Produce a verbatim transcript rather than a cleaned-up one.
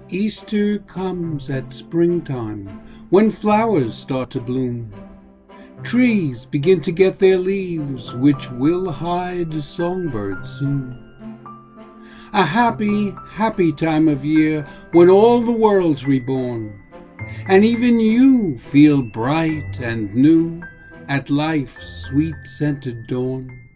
Easter comes at springtime, when flowers start to bloom. Trees begin to get their leaves, which will hide songbirds soon. A happy, happy time of year, when all the world's reborn, and even you feel bright and new at life's sweet-scented dawn.